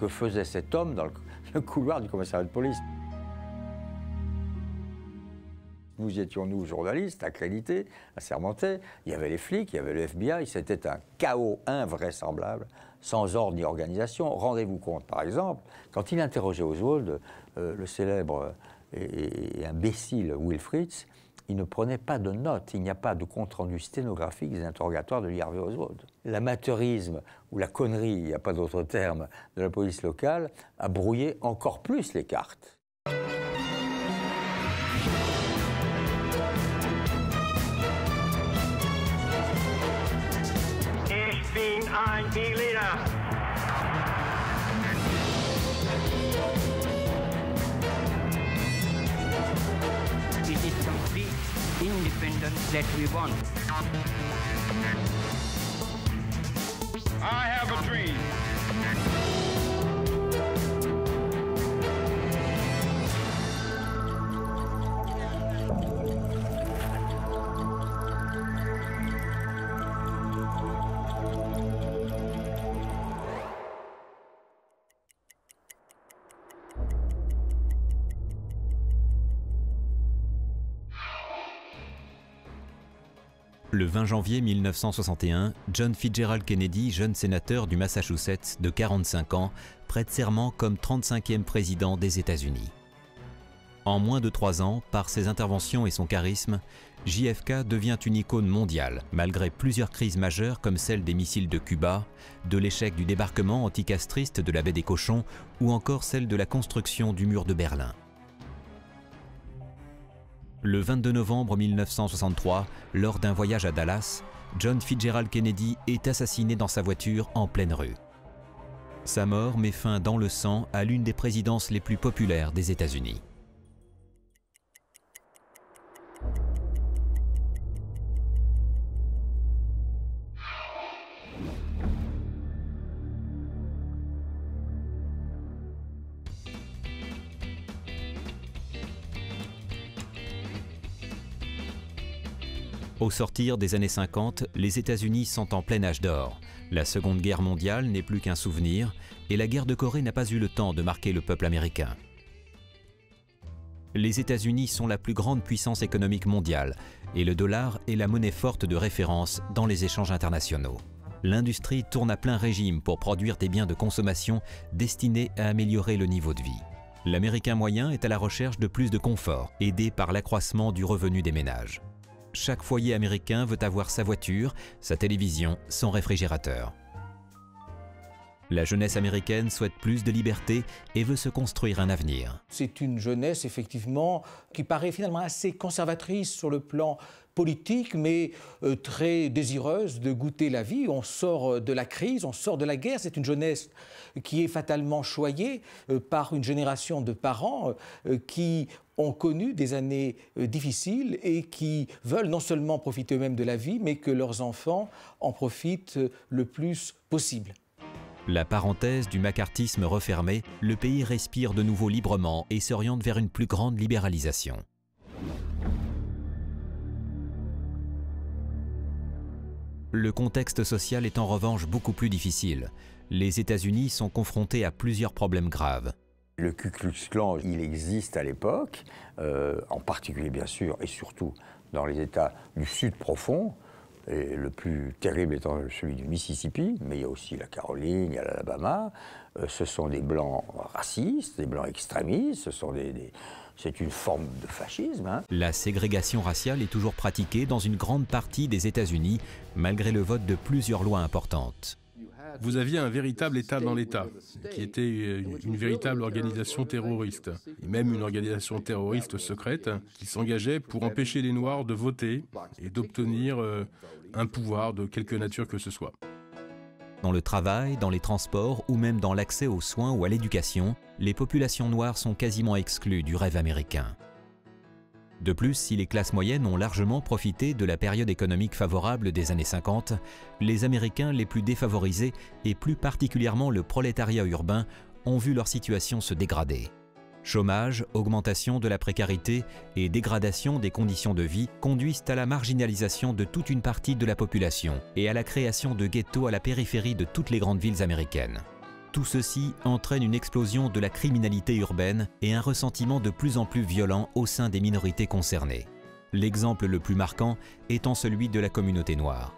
que faisait cet homme dans le couloir du commissariat de police. Nous étions, nous, journalistes, accrédités, assermentés. Il y avait les flics, il y avait le FBI. C'était un chaos invraisemblable, sans ordre ni organisation. Rendez-vous compte, par exemple, quand il interrogeait Oswald, le célèbre et imbécile Wilfritz, il ne prenait pas de notes. Il n'y a pas de compte-rendu sténographique des interrogatoires de Lee Harvey Oswald. L'amateurisme ou la connerie, il n'y a pas d'autre terme, de la police locale a brouillé encore plus les cartes. Ein Berliner. It is complete independence that we want. I have a dream. Le 20 janvier 1961, John Fitzgerald Kennedy, jeune sénateur du Massachusetts de 45 ans, prête serment comme 35e président des États-Unis. En moins de 3 ans, par ses interventions et son charisme, JFK devient une icône mondiale, malgré plusieurs crises majeures comme celle des missiles de Cuba, de l'échec du débarquement anticastriste de la baie des Cochons ou encore celle de la construction du mur de Berlin. Le 22 novembre 1963, lors d'un voyage à Dallas, John Fitzgerald Kennedy est assassiné dans sa voiture en pleine rue. Sa mort met fin dans le sang à l'une des présidences les plus populaires des États-Unis. Au sortir des années 50, les États-Unis sont en plein âge d'or. La Seconde Guerre mondiale n'est plus qu'un souvenir et la guerre de Corée n'a pas eu le temps de marquer le peuple américain. Les États-Unis sont la plus grande puissance économique mondiale et le dollar est la monnaie forte de référence dans les échanges internationaux. L'industrie tourne à plein régime pour produire des biens de consommation destinés à améliorer le niveau de vie. L'Américain moyen est à la recherche de plus de confort, aidé par l'accroissement du revenu des ménages. Chaque foyer américain veut avoir sa voiture, sa télévision, son réfrigérateur. La jeunesse américaine souhaite plus de liberté et veut se construire un avenir. C'est une jeunesse, effectivement, qui paraît finalement assez conservatrice sur le plan politique, mais très désireuse de goûter la vie. On sort de la crise, on sort de la guerre. C'est une jeunesse qui est fatalement choyée par une génération de parents qui ont connu des années difficiles et qui veulent non seulement profiter eux-mêmes de la vie, mais que leurs enfants en profitent le plus possible. La parenthèse du macartisme refermée, le pays respire de nouveau librement et s'oriente vers une plus grande libéralisation. Le contexte social est en revanche beaucoup plus difficile. Les États-Unis sont confrontés à plusieurs problèmes graves. Le Ku Klux Klan, il existe à l'époque, en particulier bien sûr, et surtout dans les États du Sud profond, et le plus terrible étant celui du Mississippi, mais il y a aussi la Caroline, il y a l'Alabama. Ce sont des Blancs racistes, des Blancs extrémistes, c'est une forme de fascisme. Hein. La ségrégation raciale est toujours pratiquée dans une grande partie des États-Unis, malgré le vote de plusieurs lois importantes. Vous aviez un véritable État dans l'État, qui était une véritable organisation terroriste, et même une organisation terroriste secrète, qui s'engageait pour empêcher les Noirs de voter et d'obtenir un pouvoir de quelque nature que ce soit. Dans le travail, dans les transports ou même dans l'accès aux soins ou à l'éducation, les populations noires sont quasiment exclues du rêve américain. De plus, si les classes moyennes ont largement profité de la période économique favorable des années 50, les Américains les plus défavorisés, et plus particulièrement le prolétariat urbain, ont vu leur situation se dégrader. Chômage, augmentation de la précarité et dégradation des conditions de vie conduisent à la marginalisation de toute une partie de la population et à la création de ghettos à la périphérie de toutes les grandes villes américaines. Tout ceci entraîne une explosion de la criminalité urbaine et un ressentiment de plus en plus violent au sein des minorités concernées. L'exemple le plus marquant étant celui de la communauté noire.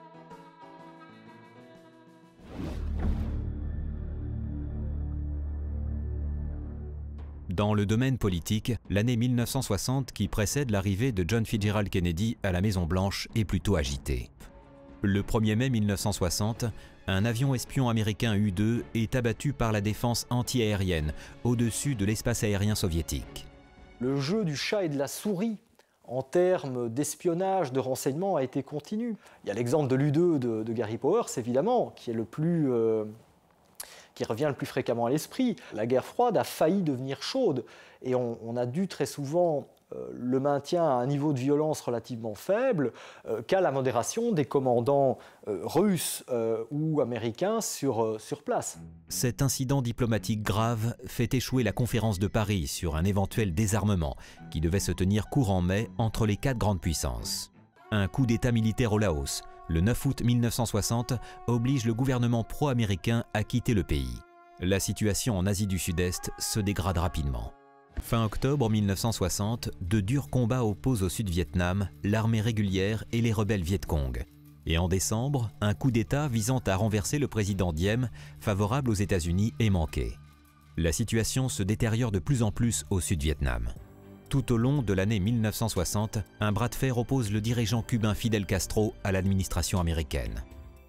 Dans le domaine politique, l'année 1960 qui précède l'arrivée de John Fitzgerald Kennedy à la Maison-Blanche est plutôt agitée. Le 1er mai 1960, un avion espion américain U-2 est abattu par la défense anti-aérienne au-dessus de l'espace aérien soviétique. Le jeu du chat et de la souris en termes d'espionnage, de renseignement a été continu. Il y a l'exemple de l'U-2 de Gary Powers, évidemment, qui revient le plus fréquemment à l'esprit. La guerre froide a failli devenir chaude et on a dû très souvent le maintien à un niveau de violence relativement faible qu'à la modération des commandants russes ou américains sur place. Cet incident diplomatique grave fait échouer la conférence de Paris sur un éventuel désarmement qui devait se tenir courant mai entre les 4 grandes puissances. Un coup d'État militaire au Laos, le 9 août 1960, oblige le gouvernement pro-américain à quitter le pays. La situation en Asie du Sud-Est se dégrade rapidement. Fin octobre 1960, de durs combats opposent au Sud-Vietnam l'armée régulière et les rebelles Viet Cong. Et en décembre, un coup d'État visant à renverser le président Diem, favorable aux États-Unis, est manqué. La situation se détériore de plus en plus au Sud-Vietnam. Tout au long de l'année 1960, un bras de fer oppose le dirigeant cubain Fidel Castro à l'administration américaine.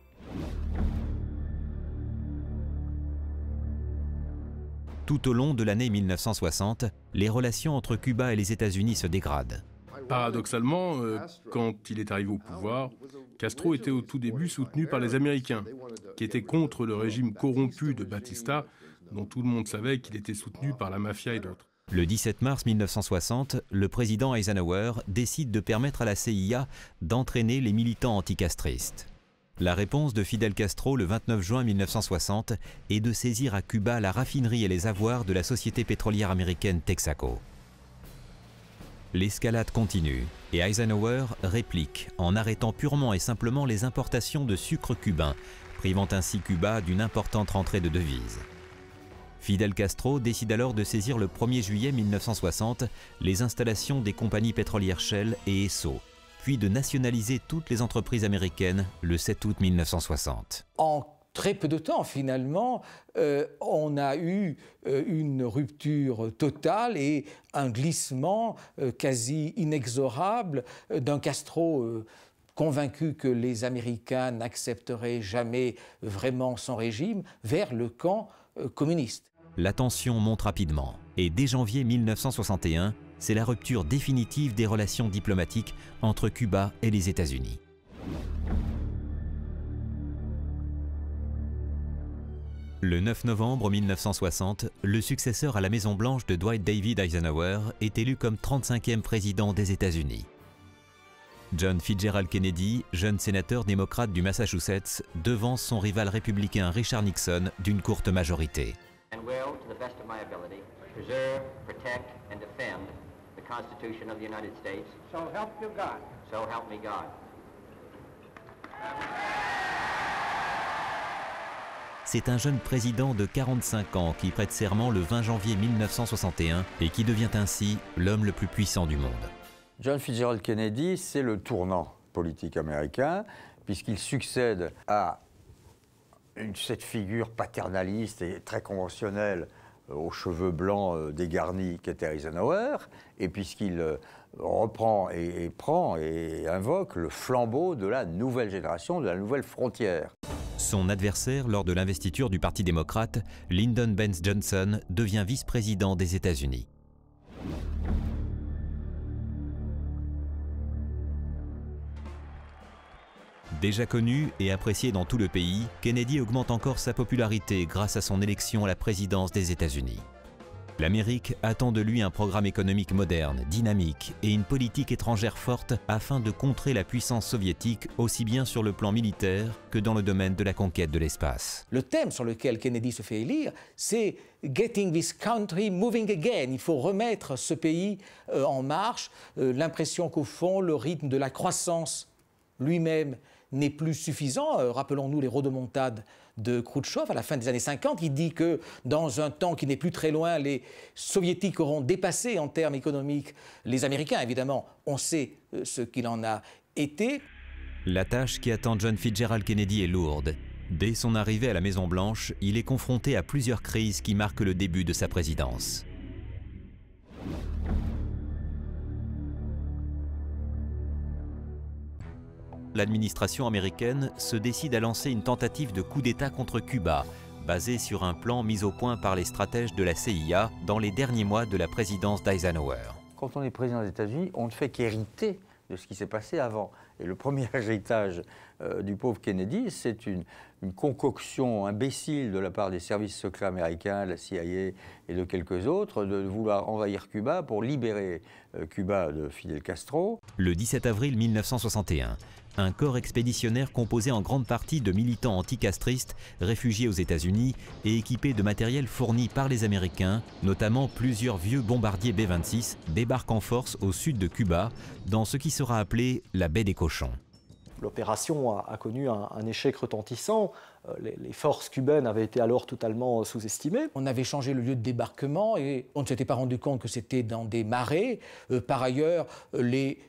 Tout au long de l'année 1960, les relations entre Cuba et les États-Unis se dégradent. Paradoxalement, quand il est arrivé au pouvoir, Castro était au tout début soutenu par les Américains, qui étaient contre le régime corrompu de Batista, dont tout le monde savait qu'il était soutenu par la mafia et d'autres. Le 17 mars 1960, le président Eisenhower décide de permettre à la CIA d'entraîner les militants anticastristes. La réponse de Fidel Castro le 29 juin 1960 est de saisir à Cuba la raffinerie et les avoirs de la société pétrolière américaine Texaco. L'escalade continue et Eisenhower réplique en arrêtant purement et simplement les importations de sucre cubain, privant ainsi Cuba d'une importante rentrée de devises. Fidel Castro décide alors de saisir le 1er juillet 1960 les installations des compagnies pétrolières Shell et Esso, puis de nationaliser toutes les entreprises américaines le 7 août 1960. En très peu de temps, finalement, on a eu une rupture totale et un glissement quasi inexorable d'un Castro convaincu que les Américains n'accepteraient jamais vraiment son régime vers le camp communiste. La tension monte rapidement et dès janvier 1961, c'est la rupture définitive des relations diplomatiques entre Cuba et les États-Unis. Le 9 novembre 1960, le successeur à la Maison-Blanche de Dwight David Eisenhower est élu comme 35e président des États-Unis. John Fitzgerald Kennedy, jeune sénateur démocrate du Massachusetts, devance son rival républicain Richard Nixon d'une courte majorité. And will, to the best of my ability, preserve, protect, and defend the Constitution of the United States. So help you God. So help me God. C'est un jeune président de 45 ans qui prête serment le 20 janvier 1961 et qui devient ainsi l'homme le plus puissant du monde. John Fitzgerald Kennedy, c'est le tournant politique américain, puisqu'il succède à cette figure paternaliste et très conventionnelle aux cheveux blancs dégarnis qu'était Eisenhower, et puisqu'il reprend et prend et invoque le flambeau de la nouvelle génération, de la nouvelle frontière. Son adversaire lors de l'investiture du Parti démocrate, Lyndon Baines Johnson, devient vice-président des États-Unis. Déjà connu et apprécié dans tout le pays, Kennedy augmente encore sa popularité grâce à son élection à la présidence des États-Unis. L'Amérique attend de lui un programme économique moderne, dynamique et une politique étrangère forte afin de contrer la puissance soviétique aussi bien sur le plan militaire que dans le domaine de la conquête de l'espace. Le thème sur lequel Kennedy se fait élire, c'est « Getting this country moving again ». Il faut remettre ce pays en marche. L'impression qu'au fond, le rythme de la croissance lui-même n'est plus suffisant. Rappelons-nous les rodomontades de Khrouchtchev à la fin des années 50. Il dit que dans un temps qui n'est plus très loin, les soviétiques auront dépassé en termes économiques les Américains. Évidemment, on sait ce qu'il en a été. La tâche qui attend John Fitzgerald Kennedy est lourde. Dès son arrivée à la Maison-Blanche, il est confronté à plusieurs crises qui marquent le début de sa présidence. L'administration américaine se décide à lancer une tentative de coup d'État contre Cuba, basée sur un plan mis au point par les stratèges de la CIA dans les derniers mois de la présidence d'Eisenhower. Quand on est président des États-Unis, on ne fait qu'hériter de ce qui s'est passé avant. Et le premier héritage du pauvre Kennedy, c'est une concoction imbécile de la part des services secrets américains, la CIA et de quelques autres, de vouloir envahir Cuba pour libérer Cuba de Fidel Castro. Le 17 avril 1961, un corps expéditionnaire composé en grande partie de militants anticastristes réfugiés aux États-Unis et équipés de matériel fourni par les Américains, notamment plusieurs vieux bombardiers B-26, débarque en force au sud de Cuba, dans ce qui sera appelé la baie des Cochons. L'opération a connu un échec retentissant. Les forces cubaines avaient été alors totalement sous-estimées. On avait changé le lieu de débarquement et on ne s'était pas rendu compte que c'était dans des marais. Par ailleurs, les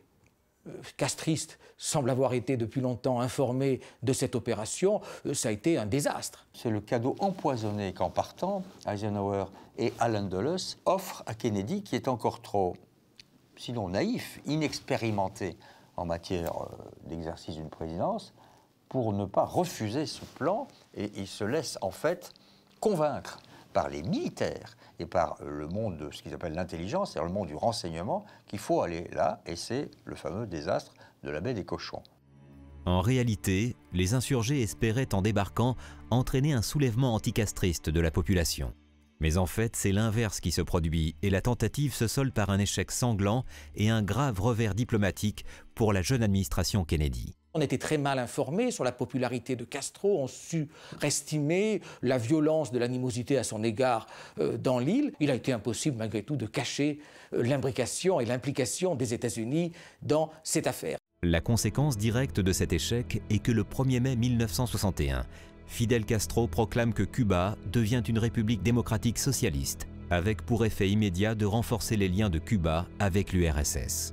castristes semblent avoir été depuis longtemps informés de cette opération. Ça a été un désastre. C'est le cadeau empoisonné qu'en partant, Eisenhower et Allen Dulles offrent à Kennedy, qui est encore trop, sinon naïf, inexpérimenté en matière d'exercice d'une présidence, pour ne pas refuser ce plan, et il se laisse en fait convaincre par les militaires et par le monde de ce qu'ils appellent l'intelligence, c'est-à-dire le monde du renseignement, qu'il faut aller là, et c'est le fameux désastre de la baie des Cochons. En réalité, les insurgés espéraient, en débarquant, entraîner un soulèvement anticastriste de la population. Mais en fait, c'est l'inverse qui se produit et la tentative se solde par un échec sanglant et un grave revers diplomatique pour la jeune administration Kennedy. On était très mal informés sur la popularité de Castro, on surestimait la violence de l'animosité à son égard dans l'île. Il a été impossible malgré tout de cacher l'imbrication et l'implication des États-Unis dans cette affaire. La conséquence directe de cet échec est que le 1er mai 1961, Fidel Castro proclame que Cuba devient une république démocratique socialiste, avec pour effet immédiat de renforcer les liens de Cuba avec l'URSS.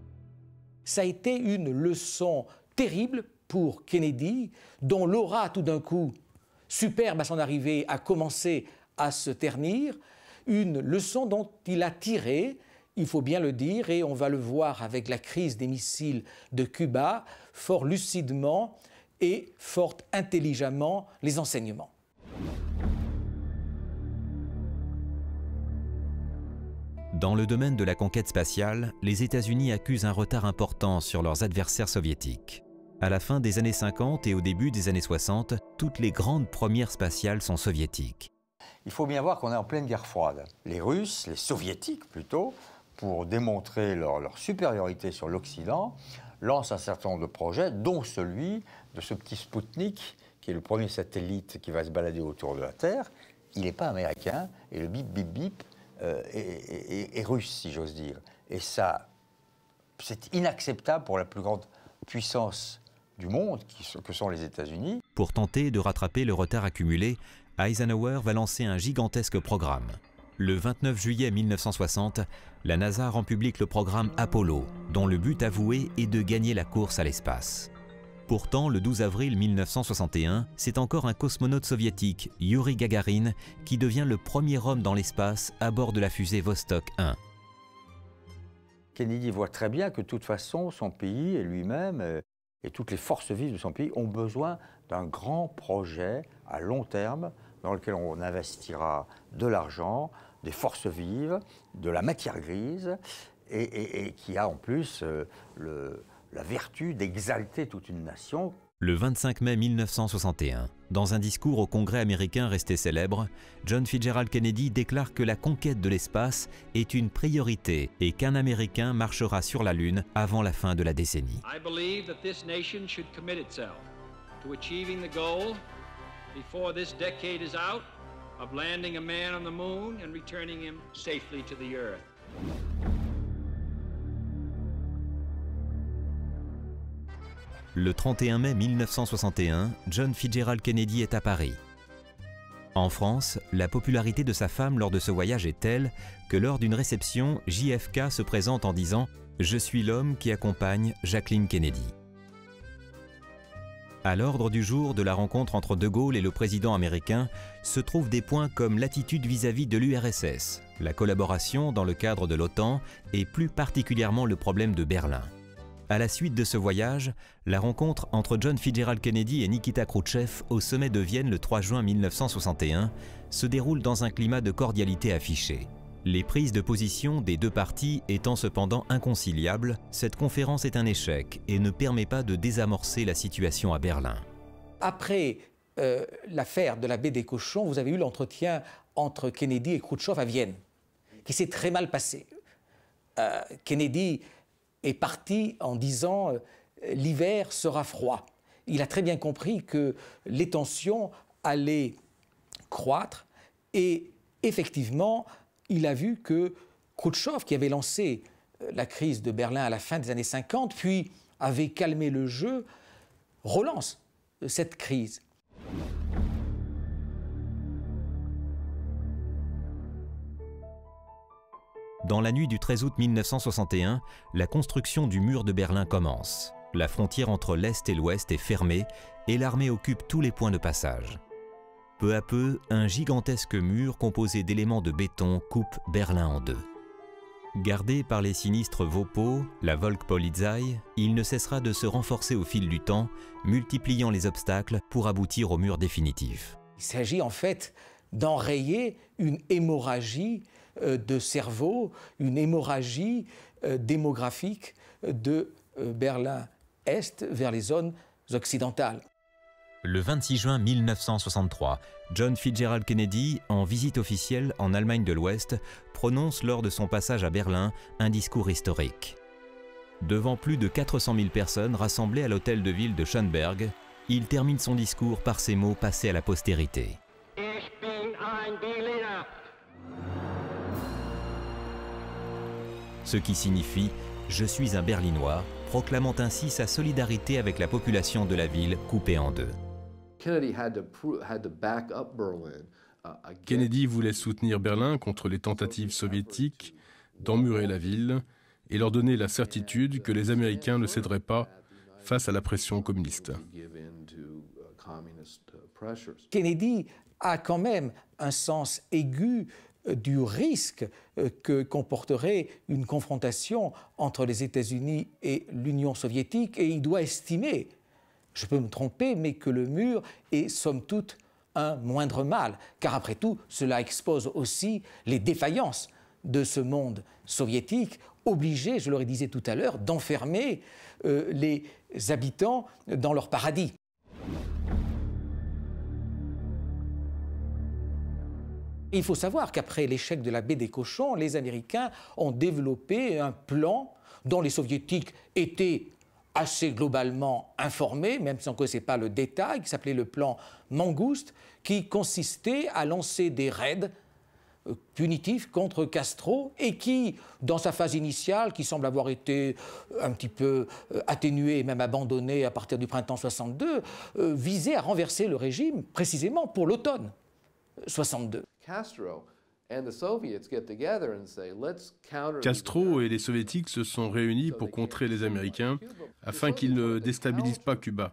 Ça a été une leçon terrible pour Kennedy, dont l'aura tout d'un coup, superbe à son arrivée, a commencé à se ternir. Une leçon dont il a tiré, il faut bien le dire, et on va le voir avec la crise des missiles de Cuba, fort lucidement et fort intelligemment les enseignements. Dans le domaine de la conquête spatiale, les États-Unis accusent un retard important sur leurs adversaires soviétiques. À la fin des années 50 et au début des années 60, toutes les grandes premières spatiales sont soviétiques. Il faut bien voir qu'on est en pleine guerre froide. Les Russes, les Soviétiques plutôt, pour démontrer leur supériorité sur l'Occident, lancent un certain nombre de projets, dont celui de ce petit Spoutnik, qui est le premier satellite qui va se balader autour de la Terre. Il n'est pas américain, et le bip bip bip est russe, si j'ose dire. Et ça, c'est inacceptable pour la plus grande puissance du monde, que sont les États-Unis. Pour tenter de rattraper le retard accumulé, Eisenhower va lancer un gigantesque programme. Le 29 juillet 1960, la NASA rend public le programme Apollo, dont le but avoué est de gagner la course à l'espace. Pourtant, le 12 avril 1961, c'est encore un cosmonaute soviétique, Yuri Gagarin, qui devient le premier homme dans l'espace à bord de la fusée Vostok 1. Kennedy voit très bien que de toute façon, son pays et lui-même et toutes les forces vives de son pays ont besoin d'un grand projet à long terme dans lequel on investira de l'argent, des forces vives, de la matière grise et qui a en plus la vertu d'exalter toute une nation. Le 25 mai 1961, dans un discours au Congrès américain resté célèbre, John Fitzgerald Kennedy déclare que la conquête de l'espace est une priorité et qu'un Américain marchera sur la Lune avant la fin de la décennie. I believe that this nation should commit itself to achieving the goal before this decade is out of landing a man on the moon and returning him safely to the earth. Le 31 mai 1961, John Fitzgerald Kennedy est à Paris. En France, la popularité de sa femme lors de ce voyage est telle que lors d'une réception, JFK se présente en disant « Je suis l'homme qui accompagne Jacqueline Kennedy ». À l'ordre du jour de la rencontre entre De Gaulle et le président américain se trouvent des points comme l'attitude vis-à-vis de l'URSS, la collaboration dans le cadre de l'OTAN et plus particulièrement le problème de Berlin. À la suite de ce voyage, la rencontre entre John Fitzgerald Kennedy et Nikita Khrouchtchev au sommet de Vienne le 3 juin 1961 se déroule dans un climat de cordialité affiché. Les prises de position des deux parties étant cependant inconciliables, cette conférence est un échec et ne permet pas de désamorcer la situation à Berlin. Après l'affaire de la baie des Cochons, vous avez eu l'entretien entre Kennedy et Khrouchtchev à Vienne, qui s'est très mal passé. Kennedy est parti en disant « l'hiver sera froid ». Il a très bien compris que les tensions allaient croître et effectivement, il a vu que Khrouchtchev, qui avait lancé la crise de Berlin à la fin des années 50, puis avait calmé le jeu, relance cette crise. Dans la nuit du 13 août 1961, la construction du mur de Berlin commence. La frontière entre l'Est et l'Ouest est fermée et l'armée occupe tous les points de passage. Peu à peu, un gigantesque mur composé d'éléments de béton coupe Berlin en deux. Gardé par les sinistres Vopo, la Volkspolizei, il ne cessera de se renforcer au fil du temps, multipliant les obstacles pour aboutir au mur définitif. Il s'agit en fait d'enrayer une hémorragie de cerveau, une hémorragie démographique de Berlin-Est vers les zones occidentales. Le 26 juin 1963, John Fitzgerald Kennedy, en visite officielle en Allemagne de l'Ouest, prononce lors de son passage à Berlin un discours historique. Devant plus de 400 000 personnes rassemblées à l'hôtel de ville de Schönberg, il termine son discours par ces mots passés à la postérité. Ich bin ein Berliner. Ce qui signifie « Je suis un Berlinois », proclamant ainsi sa solidarité avec la population de la ville coupée en deux. Kennedy voulait soutenir Berlin contre les tentatives soviétiques d'emmurer la ville et leur donner la certitude que les Américains ne céderaient pas face à la pression communiste. Kennedy a quand même un sens aigu du risque que comporterait une confrontation entre les États-Unis et l'Union soviétique, et il doit estimer, je peux me tromper, mais que le mur est somme toute un moindre mal, car après tout, cela expose aussi les défaillances de ce monde soviétique, obligé, je le disais tout à l'heure, d'enfermer les habitants dans leur paradis. Il faut savoir qu'après l'échec de la baie des Cochons, les Américains ont développé un plan dont les Soviétiques étaient assez globalement informés, même si on ne connaissait pas le détail, qui s'appelait le plan Mangouste, qui consistait à lancer des raids punitifs contre Castro et qui, dans sa phase initiale, qui semble avoir été un petit peu atténuée et même abandonnée à partir du printemps 62, visait à renverser le régime précisément pour l'automne 62. Castro et les Soviétiques se sont réunis pour contrer les Américains afin qu'ils ne déstabilisent pas Cuba.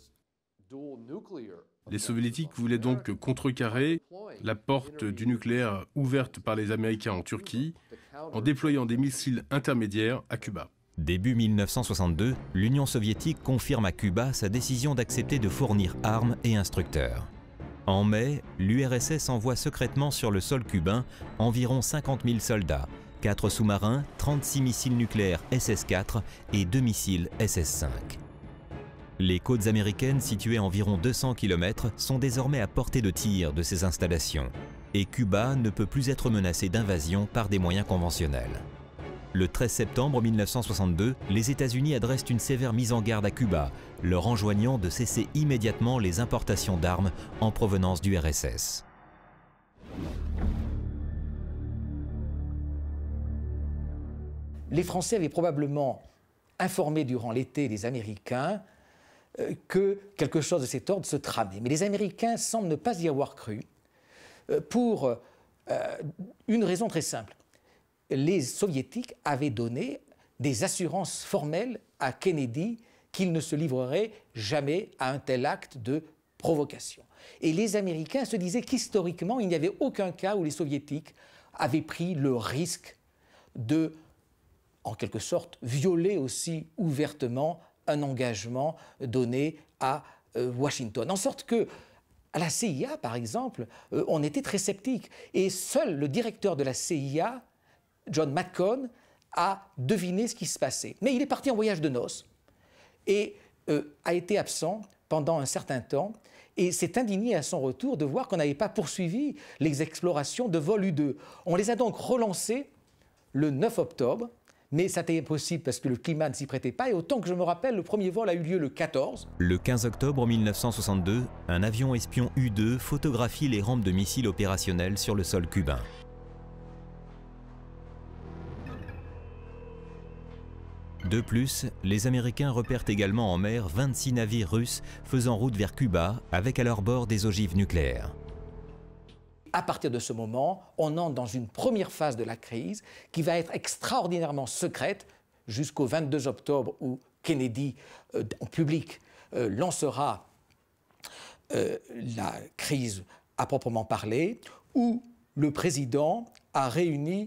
Les Soviétiques voulaient donc contrecarrer la porte du nucléaire ouverte par les Américains en Turquie en déployant des missiles intermédiaires à Cuba. Début 1962, l'Union soviétique confirme à Cuba sa décision d'accepter de fournir armes et instructeurs. En mai, l'URSS envoie secrètement sur le sol cubain environ 50 000 soldats, 4 sous-marins, 36 missiles nucléaires SS-4 et 2 missiles SS-5. Les côtes américaines, situées à environ 200 km, sont désormais à portée de tir de ces installations, et Cuba ne peut plus être menacé d'invasion par des moyens conventionnels. Le 13 septembre 1962, les États-Unis adressent une sévère mise en garde à Cuba, leur enjoignant de cesser immédiatement les importations d'armes en provenance du RSS. Les Français avaient probablement informé durant l'été les Américains que quelque chose de cet ordre se tramait. Mais les Américains semblent ne pas y avoir cru pour une raison très simple. Les Soviétiques avaient donné des assurances formelles à Kennedy qu'il ne se livrerait jamais à un tel acte de provocation. Et les Américains se disaient qu'historiquement, il n'y avait aucun cas où les Soviétiques avaient pris le risque de, en quelque sorte, violer aussi ouvertement un engagement donné à Washington. En sorte que, à la CIA, par exemple, on était très sceptique. Et seul le directeur de la CIA, John McCone, a deviné ce qui se passait. Mais il est parti en voyage de noces et a été absent pendant un certain temps et s'est indigné à son retour de voir qu'on n'avait pas poursuivi les explorations de vol U-2. On les a donc relancées le 9 octobre, mais ça était impossible parce que le climat ne s'y prêtait pas et autant que je me rappelle, le premier vol a eu lieu le 14. Le 15 octobre 1962, un avion espion U-2 photographie les rampes de missiles opérationnels sur le sol cubain. De plus, les Américains repèrent également en mer 26 navires russes faisant route vers Cuba avec à leur bord des ogives nucléaires. À partir de ce moment, on entre dans une première phase de la crise qui va être extraordinairement secrète jusqu'au 22 octobre où Kennedy, en public, lancera la crise à proprement parler, où le président a réuni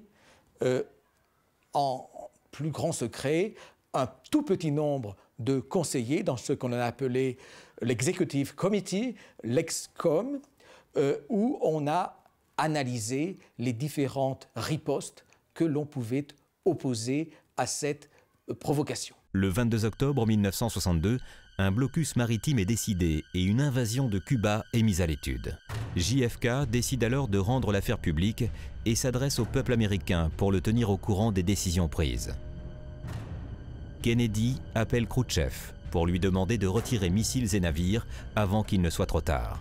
en plus grand secret un tout petit nombre de conseillers dans ce qu'on a appelé l'Executive Committee, l'EXCOM, où on a analysé les différentes ripostes que l'on pouvait opposer à cette provocation. Le 22 octobre 1962, un blocus maritime est décidé et une invasion de Cuba est mise à l'étude. JFK décide alors de rendre l'affaire publique et s'adresse au peuple américain pour le tenir au courant des décisions prises. Kennedy appelle Khrouchtchev pour lui demander de retirer missiles et navires avant qu'il ne soit trop tard.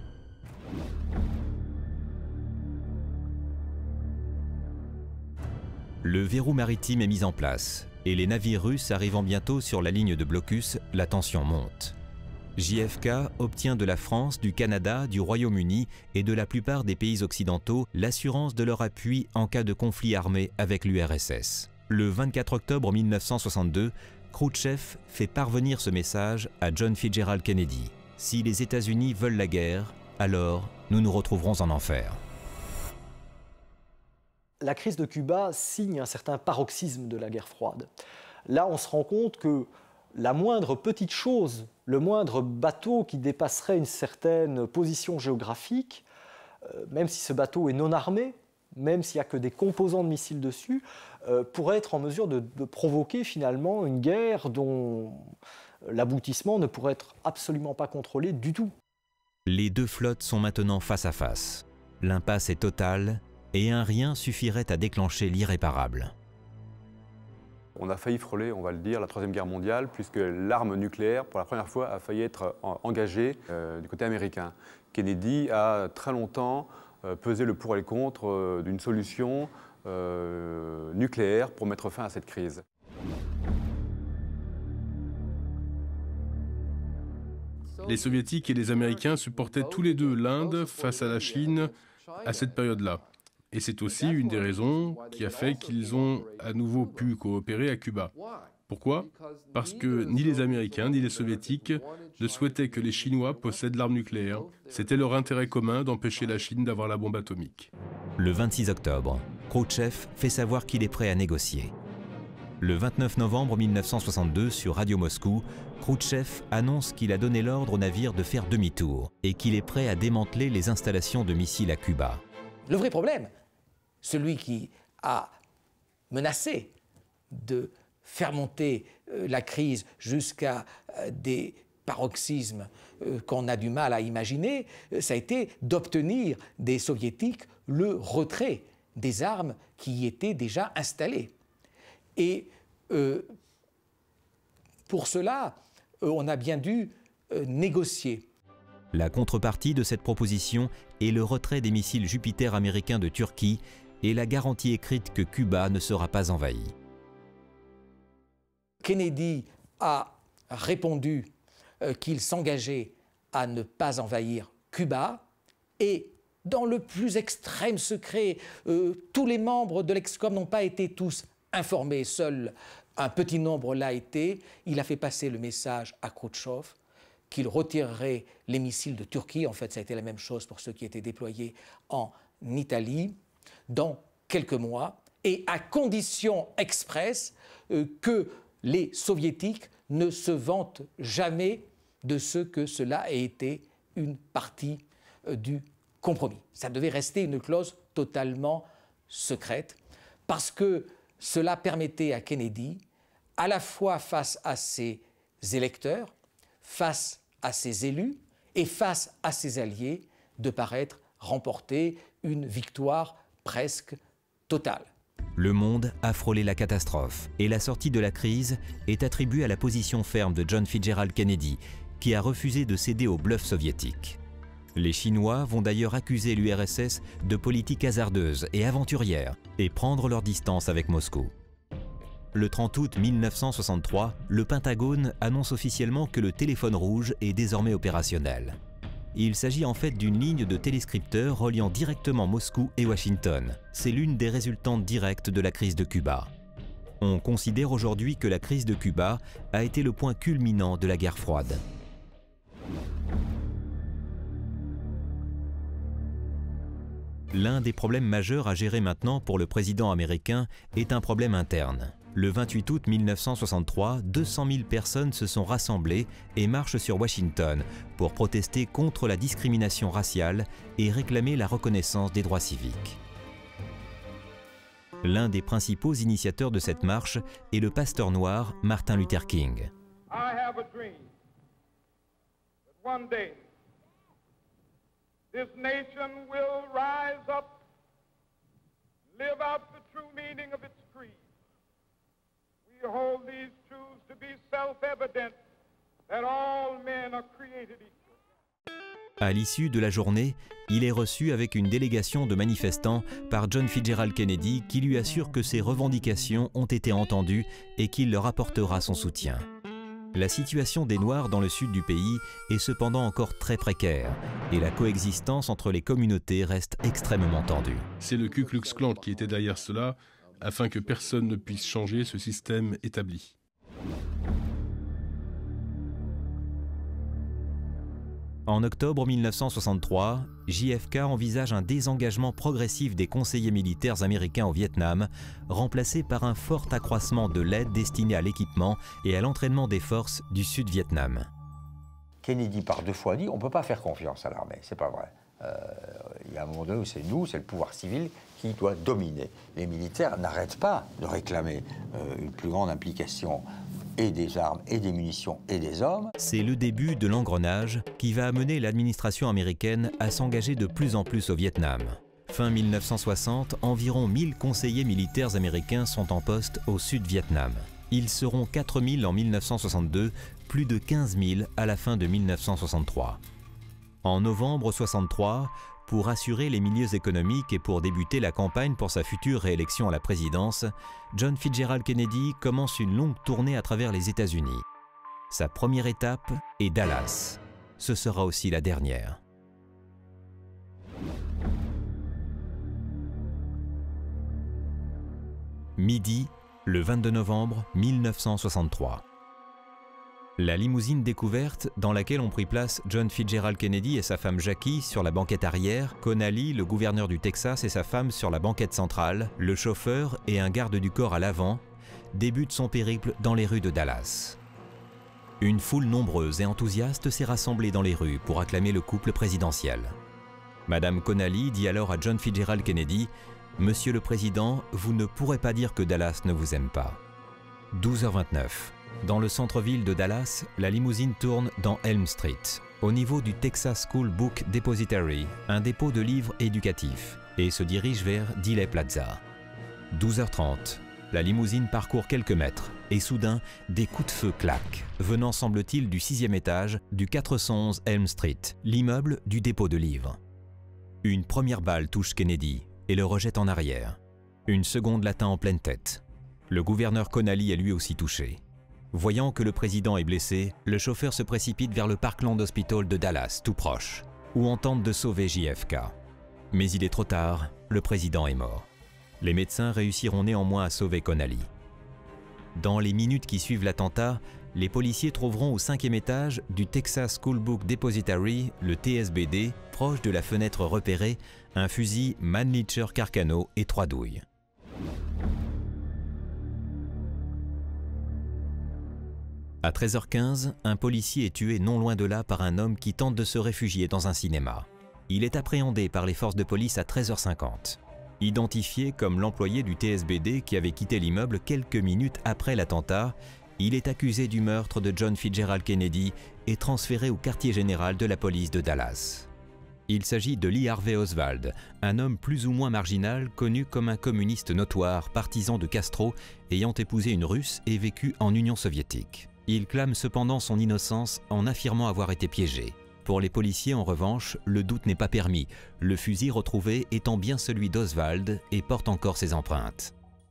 Le verrou maritime est mis en place et les navires russes arrivant bientôt sur la ligne de blocus, la tension monte. JFK obtient de la France, du Canada, du Royaume-Uni et de la plupart des pays occidentaux l'assurance de leur appui en cas de conflit armé avec l'URSS. Le 24 octobre 1962, Khrouchtchev fait parvenir ce message à John Fitzgerald Kennedy. « Si les États-Unis veulent la guerre, alors nous nous retrouverons en enfer. » La crise de Cuba signe un certain paroxysme de la guerre froide. Là, on se rend compte que la moindre petite chose, le moindre bateau qui dépasserait une certaine position géographique, même si ce bateau est non armé, même s'il n'y a que des composants de missiles dessus, pourrait être en mesure de provoquer finalement une guerre dont l'aboutissement ne pourrait être absolument pas contrôlé du tout. Les deux flottes sont maintenant face à face. L'impasse est totale et un rien suffirait à déclencher l'irréparable. On a failli frôler, on va le dire, la Troisième Guerre mondiale, puisque l'arme nucléaire, pour la première fois, a failli être engagée du côté américain. Kennedy a très longtemps pesé le pour et le contre d'une solution nucléaire pour mettre fin à cette crise. Les Soviétiques et les Américains supportaient tous les deux l'Inde face à la Chine à cette période-là. Et c'est aussi une des raisons qui a fait qu'ils ont à nouveau pu coopérer à Cuba. Pourquoi? Parce que ni les Américains ni les Soviétiques ne souhaitaient que les Chinois possèdent l'arme nucléaire. C'était leur intérêt commun d'empêcher la Chine d'avoir la bombe atomique. Le 26 octobre, Khrouchtchev fait savoir qu'il est prêt à négocier. Le 29 novembre 1962, sur Radio Moscou, Khrouchtchev annonce qu'il a donné l'ordre au navire de faire demi-tour et qu'il est prêt à démanteler les installations de missiles à Cuba. Le vrai problème, celui qui a menacé de faire monter la crise jusqu'à des paroxysmes qu'on a du mal à imaginer, ça a été d'obtenir des Soviétiques le retrait des armes qui y étaient déjà installées. Et pour cela, on a bien dû négocier. La contrepartie de cette proposition est le retrait des missiles Jupiter américains de Turquie et la garantie écrite que Cuba ne sera pas envahi. Kennedy a répondu qu'il s'engageait à ne pas envahir Cuba et dans le plus extrême secret, tous les membres de l'Excom n'ont pas été tous informés, seul un petit nombre l'a été. Il a fait passer le message à Khrouchtchev qu'il retirerait les missiles de Turquie. En fait, ça a été la même chose pour ceux qui étaient déployés en Italie dans quelques mois, et à condition expresse que les soviétiques ne se vantent jamais de ce que cela ait été une partie du compromis. Ça devait rester une clause totalement secrète, parce que cela permettait à Kennedy, à la fois face à ses électeurs, face à ses élus et face à ses alliés, de paraître remporter une victoire presque totale. Le monde a frôlé la catastrophe et la sortie de la crise est attribuée à la position ferme de John Fitzgerald Kennedy, qui a refusé de céder au bluff soviétique. Les Chinois vont d'ailleurs accuser l'URSS de politique hasardeuse et aventurière et prendre leur distance avec Moscou. Le 30 août 1963, le Pentagone annonce officiellement que le téléphone rouge est désormais opérationnel. Il s'agit en fait d'une ligne de téléscripteurs reliant directement Moscou et Washington. C'est l'une des résultantes directes de la crise de Cuba. On considère aujourd'hui que la crise de Cuba a été le point culminant de la guerre froide. L'un des problèmes majeurs à gérer maintenant pour le président américain est un problème interne. Le 28 août 1963, 200 000 personnes se sont rassemblées et marchent sur Washington pour protester contre la discrimination raciale et réclamer la reconnaissance des droits civiques. L'un des principaux initiateurs de cette marche est le pasteur noir Martin Luther King. I have a dream that one day this nation will rise up, live out the true meaning of its creed. We hold these truths to be self-evident that all men are created equal. À l'issue de la journée, il est reçu avec une délégation de manifestants par John Fitzgerald Kennedy qui lui assure que ses revendications ont été entendues et qu'il leur apportera son soutien. La situation des Noirs dans le sud du pays est cependant encore très précaire et la coexistence entre les communautés reste extrêmement tendue. C'est le Ku Klux Klan qui était derrière cela, afin que personne ne puisse changer ce système établi. En octobre 1963, JFK envisage un désengagement progressif des conseillers militaires américains au Vietnam, remplacé par un fort accroissement de l'aide destinée à l'équipement et à l'entraînement des forces du Sud-Vietnam. Kennedy par 2 fois dit on ne peut pas faire confiance à l'armée, c'est pas vrai. Il y a un moment donné où c'est nous, c'est le pouvoir civil qui doit dominer. Les militaires n'arrêtent pas de réclamer une plus grande implication et des armes, et des munitions, et des hommes. C'est le début de l'engrenage qui va amener l'administration américaine à s'engager de plus en plus au Vietnam. Fin 1960, environ 1000 conseillers militaires américains sont en poste au Sud-Vietnam. Ils seront 4000 en 1962, plus de 15 000 à la fin de 1963. En novembre 1963, pour assurer les milieux économiques et pour débuter la campagne pour sa future réélection à la présidence, John Fitzgerald Kennedy commence une longue tournée à travers les États-Unis. Sa première étape est Dallas. Ce sera aussi la dernière. Midi, le 22 novembre 1963. La limousine découverte, dans laquelle ont pris place John Fitzgerald Kennedy et sa femme Jackie sur la banquette arrière, Connally, le gouverneur du Texas, et sa femme sur la banquette centrale, le chauffeur et un garde du corps à l'avant, débute son périple dans les rues de Dallas. Une foule nombreuse et enthousiaste s'est rassemblée dans les rues pour acclamer le couple présidentiel. Madame Connally dit alors à John Fitzgerald Kennedy « Monsieur le Président, vous ne pourrez pas dire que Dallas ne vous aime pas. » 12h29. Dans le centre-ville de Dallas, la limousine tourne dans Elm Street, au niveau du Texas School Book Depository, un dépôt de livres éducatifs, et se dirige vers Dealey Plaza. 12h30, la limousine parcourt quelques mètres, et soudain, des coups de feu claquent, venant semble-t-il du 6e étage du 411 Elm Street, l'immeuble du dépôt de livres. Une première balle touche Kennedy et le rejette en arrière. Une seconde l'atteint en pleine tête. Le gouverneur Connally est lui aussi touché. Voyant que le président est blessé, le chauffeur se précipite vers le Parkland Hospital de Dallas, tout proche, où on tente de sauver JFK. Mais il est trop tard, le président est mort. Les médecins réussiront néanmoins à sauver Connally. Dans les minutes qui suivent l'attentat, les policiers trouveront au 5e étage du Texas School Book Depository, le TSBD, proche de la fenêtre repérée, un fusil Mannlicher Carcano et 3 douilles. À 13h15, un policier est tué non loin de là par un homme qui tente de se réfugier dans un cinéma. Il est appréhendé par les forces de police à 13h50. Identifié comme l'employé du TSBD qui avait quitté l'immeuble quelques minutes après l'attentat, il est accusé du meurtre de John Fitzgerald Kennedy et transféré au quartier général de la police de Dallas. Il s'agit de Lee Harvey Oswald, un homme plus ou moins marginal connu comme un communiste notoire, partisan de Castro, ayant épousé une Russe et vécu en Union soviétique. Il clame cependant son innocence en affirmant avoir été piégé. Pour les policiers, en revanche, le doute n'est pas permis, le fusil retrouvé étant bien celui d'Oswald et porte encore ses empreintes.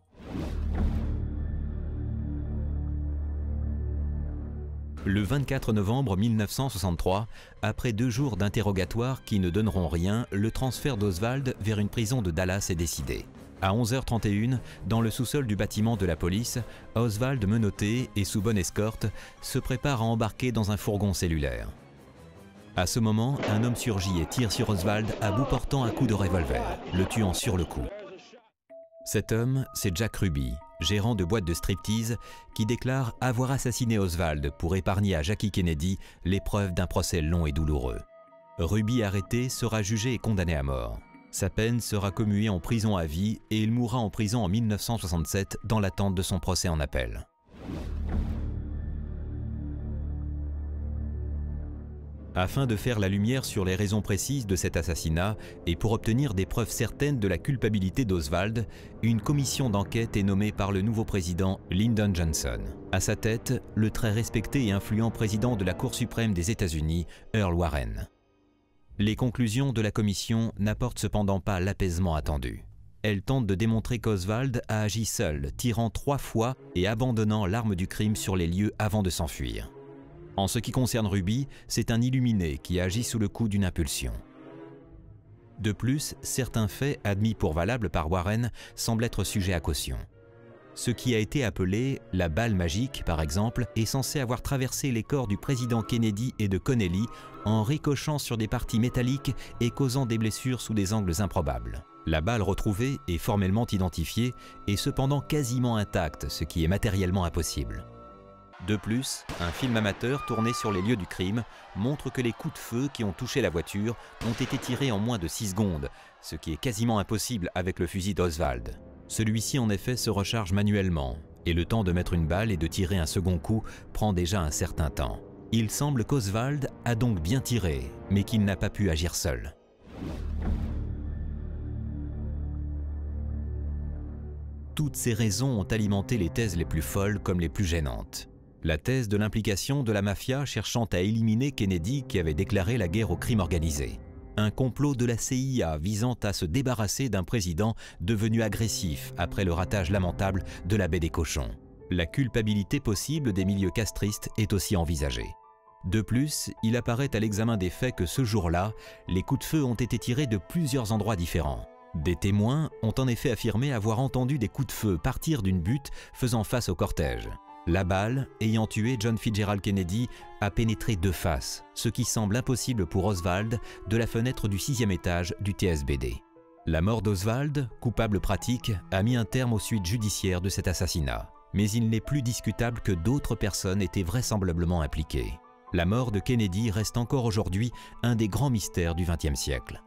Le 24 novembre 1963, après 2 jours d'interrogatoire qui ne donneront rien, le transfert d'Oswald vers une prison de Dallas est décidé. À 11h31, dans le sous-sol du bâtiment de la police, Oswald, menotté et sous bonne escorte, se prépare à embarquer dans un fourgon cellulaire. À ce moment, un homme surgit et tire sur Oswald à bout portant un coup de revolver, le tuant sur le coup. Cet homme, c'est Jack Ruby, gérant de boîte de striptease, qui déclare avoir assassiné Oswald pour épargner à Jackie Kennedy l'épreuve d'un procès long et douloureux. Ruby, arrêté, sera jugé et condamné à mort. Sa peine sera commuée en prison à vie et il mourra en prison en 1967 dans l'attente de son procès en appel. Afin de faire la lumière sur les raisons précises de cet assassinat et pour obtenir des preuves certaines de la culpabilité d'Oswald, une commission d'enquête est nommée par le nouveau président Lyndon Johnson. À sa tête, le très respecté et influent président de la Cour suprême des États-Unis, Earl Warren. Les conclusions de la commission n'apportent cependant pas l'apaisement attendu. Elle tente de démontrer qu'Oswald a agi seul, tirant 3 fois et abandonnant l'arme du crime sur les lieux avant de s'enfuir. En ce qui concerne Ruby, c'est un illuminé qui agit sous le coup d'une impulsion. De plus, certains faits admis pour valables par Warren semblent être sujets à caution. Ce qui a été appelé la balle magique, par exemple, est censé avoir traversé les corps du président Kennedy et de Connally en ricochant sur des parties métalliques et causant des blessures sous des angles improbables. La balle retrouvée et formellement identifiée est cependant quasiment intacte, ce qui est matériellement impossible. De plus, un film amateur tourné sur les lieux du crime montre que les coups de feu qui ont touché la voiture ont été tirés en moins de 6 secondes, ce qui est quasiment impossible avec le fusil d'Oswald. Celui-ci en effet se recharge manuellement, et le temps de mettre une balle et de tirer un second coup prend déjà un certain temps. Il semble qu'Oswald a donc bien tiré, mais qu'il n'a pas pu agir seul. Toutes ces raisons ont alimenté les thèses les plus folles comme les plus gênantes. La thèse de l'implication de la mafia cherchant à éliminer Kennedy qui avait déclaré la guerre au crime organisé. Un complot de la CIA visant à se débarrasser d'un président devenu agressif après le ratage lamentable de la baie des Cochons. La culpabilité possible des milieux castristes est aussi envisagée. De plus, il apparaît à l'examen des faits que ce jour-là, les coups de feu ont été tirés de plusieurs endroits différents. Des témoins ont en effet affirmé avoir entendu des coups de feu partir d'une butte faisant face au cortège. La balle, ayant tué John Fitzgerald Kennedy, a pénétré de face, ce qui semble impossible pour Oswald de la fenêtre du 6e étage du TSBD. La mort d'Oswald, coupable pratique, a mis un terme aux suites judiciaires de cet assassinat. Mais il n'est plus discutable que d'autres personnes étaient vraisemblablement impliquées. La mort de Kennedy reste encore aujourd'hui un des grands mystères du XXe siècle.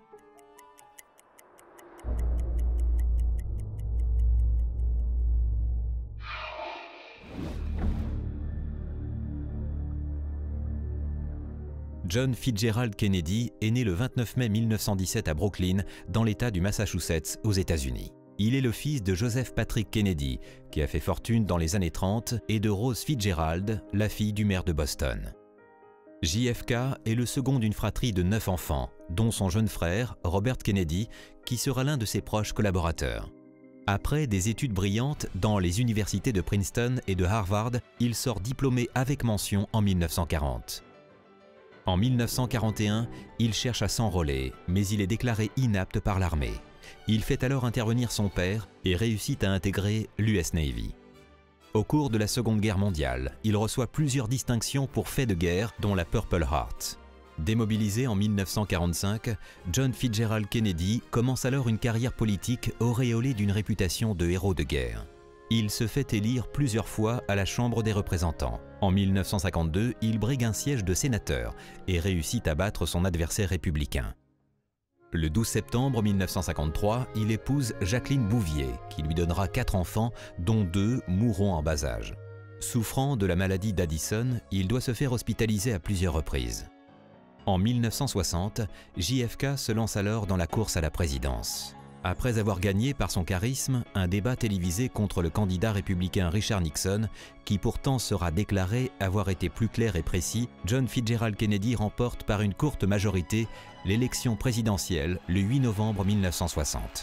John Fitzgerald Kennedy est né le 29 mai 1917 à Brooklyn, dans l'État du Massachusetts, aux États-Unis. Il est le fils de Joseph Patrick Kennedy, qui a fait fortune dans les années 30, et de Rose Fitzgerald, la fille du maire de Boston. JFK est le second d'une fratrie de 9 enfants, dont son jeune frère, Robert Kennedy, qui sera l'un de ses proches collaborateurs. Après des études brillantes dans les universités de Princeton et de Harvard, il sort diplômé avec mention en 1940. En 1941, il cherche à s'enrôler, mais il est déclaré inapte par l'armée. Il fait alors intervenir son père et réussit à intégrer l'US Navy. Au cours de la Seconde Guerre mondiale, il reçoit plusieurs distinctions pour faits de guerre, dont la Purple Heart. Démobilisé en 1945, John Fitzgerald Kennedy commence alors une carrière politique auréolée d'une réputation de héros de guerre. Il se fait élire plusieurs fois à la Chambre des représentants. En 1952, il brigue un siège de sénateur et réussit à battre son adversaire républicain. Le 12 septembre 1953, il épouse Jacqueline Bouvier, qui lui donnera 4 enfants, dont 2 mourront en bas âge. Souffrant de la maladie d'Addison, il doit se faire hospitaliser à plusieurs reprises. En 1960, JFK se lance alors dans la course à la présidence. Après avoir gagné par son charisme un débat télévisé contre le candidat républicain Richard Nixon, qui pourtant sera déclaré avoir été plus clair et précis, John Fitzgerald Kennedy remporte par une courte majorité l'élection présidentielle le 8 novembre 1960.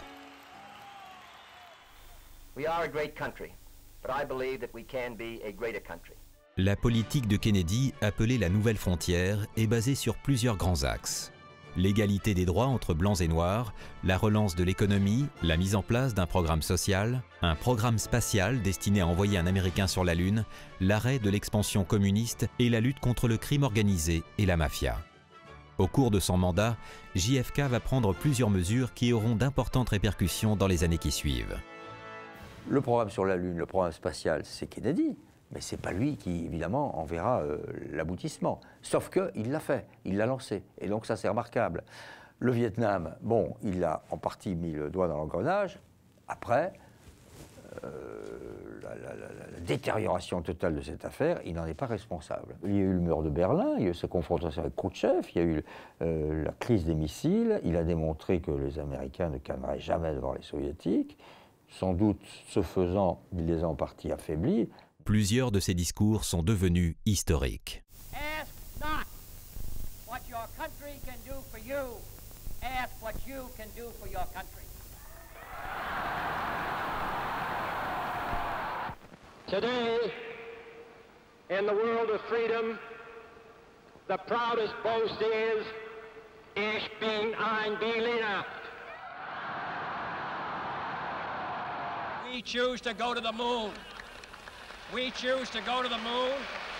We are a great country, but I believe that we can be a greater country. La politique de Kennedy, appelée la Nouvelle Frontière, est basée sur plusieurs grands axes. L'égalité des droits entre blancs et noirs, la relance de l'économie, la mise en place d'un programme social, un programme spatial destiné à envoyer un Américain sur la Lune, l'arrêt de l'expansion communiste et la lutte contre le crime organisé et la mafia. Au cours de son mandat, JFK va prendre plusieurs mesures qui auront d'importantes répercussions dans les années qui suivent. Le programme sur la Lune, le programme spatial, c'est Kennedy. Mais ce n'est pas lui qui, évidemment, en verra l'aboutissement. Sauf qu'il l'a fait, il l'a lancé. Et donc ça, c'est remarquable. Le Vietnam, bon, il a en partie mis le doigt dans l'engrenage. Après, la détérioration totale de cette affaire, il n'en est pas responsable. Il y a eu le mur de Berlin, il y a eu sa confrontation avec Khrouchtchev, il y a eu la crise des missiles. Il a démontré que les Américains ne calmeraient jamais devant les Soviétiques. Sans doute, ce faisant, il les a en partie affaiblis. Plusieurs de ces discours sont devenus historiques. Ask not what your country can do for you. Ask what you can do for your country. Today, in the world of freedom, the proudest boast is, ich bin ein Berliner. We choose to go to the moon. We choose to go to the moon.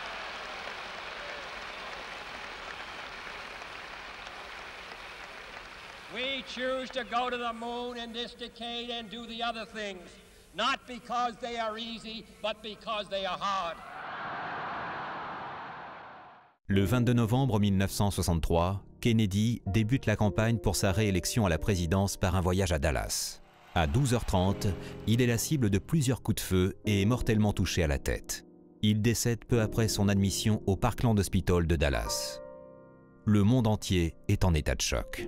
We choose to go to the moon in this decade and do the other things, not because they are easy, but because they are hard. Le 22 novembre 1963, Kennedy débute la campagne pour sa réélection à la présidence par un voyage à Dallas. À 12h30, il est la cible de plusieurs coups de feu et est mortellement touché à la tête. Il décède peu après son admission au Parkland Hospital de Dallas. Le monde entier est en état de choc.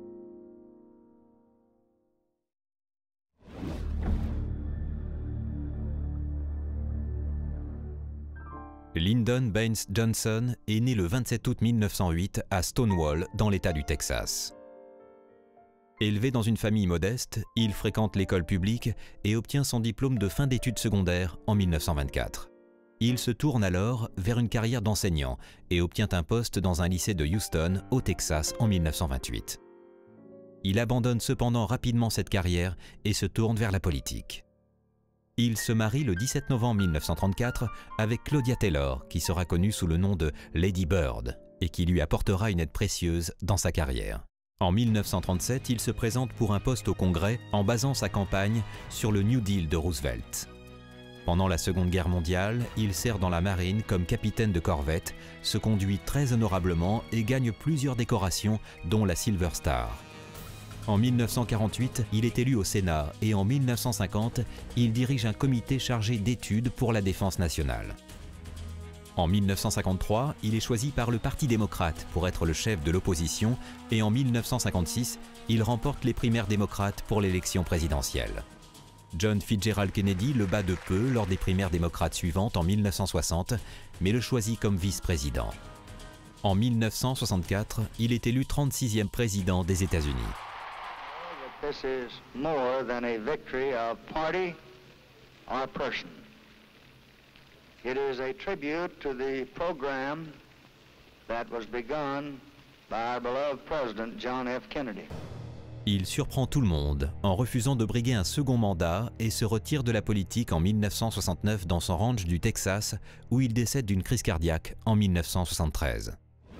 Lyndon Baines Johnson est né le 27 août 1908 à Stonewall, dans l'État du Texas. Élevé dans une famille modeste, il fréquente l'école publique et obtient son diplôme de fin d'études secondaires en 1924. Il se tourne alors vers une carrière d'enseignant et obtient un poste dans un lycée de Houston, au Texas, en 1928. Il abandonne cependant rapidement cette carrière et se tourne vers la politique. Il se marie le 17 novembre 1934 avec Claudia Taylor, qui sera connue sous le nom de Lady Bird et qui lui apportera une aide précieuse dans sa carrière. En 1937, il se présente pour un poste au Congrès en basant sa campagne sur le New Deal de Roosevelt. Pendant la Seconde Guerre mondiale, il sert dans la marine comme capitaine de corvette, se conduit très honorablement et gagne plusieurs décorations, dont la Silver Star. En 1948, il est élu au Sénat et en 1950, il dirige un comité chargé d'études pour la défense nationale. En 1953, il est choisi par le Parti démocrate pour être le chef de l'opposition et en 1956, il remporte les primaires démocrates pour l'élection présidentielle. John Fitzgerald Kennedy le bat de peu lors des primaires démocrates suivantes en 1960, mais le choisit comme vice-président. En 1964, il est élu 36e président des États-Unis. this is more than a victory of party or person. It is a tribute to the program that was begun by our beloved President John F. Kennedy. Il surprend tout le monde en refusant de briguer un second mandat et se retire de la politique en 1969 dans son ranch du Texas où il décède d'une crise cardiaque en 1973.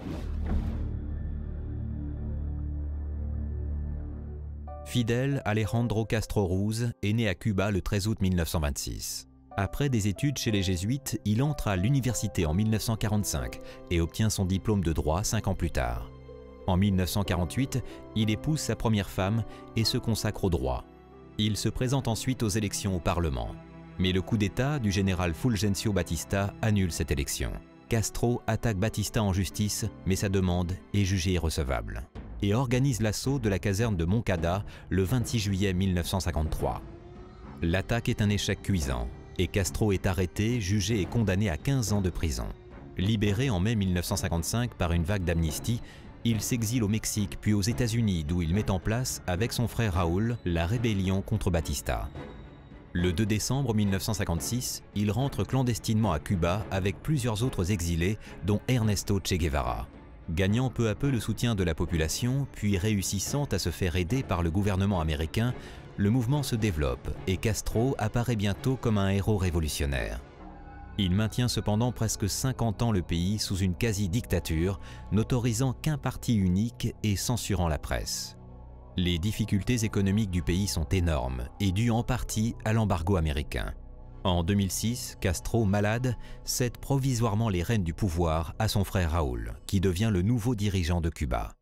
Fidel Alejandro Castro Ruz est né à Cuba le 13 août 1926. Après des études chez les jésuites, il entre à l'université en 1945 et obtient son diplôme de droit 5 ans plus tard. En 1948, il épouse sa première femme et se consacre au droit. Il se présente ensuite aux élections au Parlement. Mais le coup d'État du général Fulgencio Batista annule cette élection. Castro attaque Batista en justice, mais sa demande est jugée irrecevable et organise l'assaut de la caserne de Moncada le 26 juillet 1953. L'attaque est un échec cuisant et Castro est arrêté, jugé et condamné à 15 ans de prison. Libéré en mai 1955 par une vague d'amnistie, il s'exile au Mexique puis aux États-Unis d'où il met en place, avec son frère Raúl, la rébellion contre Batista. Le 2 décembre 1956, il rentre clandestinement à Cuba avec plusieurs autres exilés, dont Ernesto Che Guevara. Gagnant peu à peu le soutien de la population, puis réussissant à se faire aider par le gouvernement américain, le mouvement se développe et Castro apparaît bientôt comme un héros révolutionnaire. Il maintient cependant presque 50 ans le pays sous une quasi-dictature, n'autorisant qu'un parti unique et censurant la presse. Les difficultés économiques du pays sont énormes et dues en partie à l'embargo américain. En 2006, Castro, malade, cède provisoirement les rênes du pouvoir à son frère Raúl, qui devient le nouveau dirigeant de Cuba.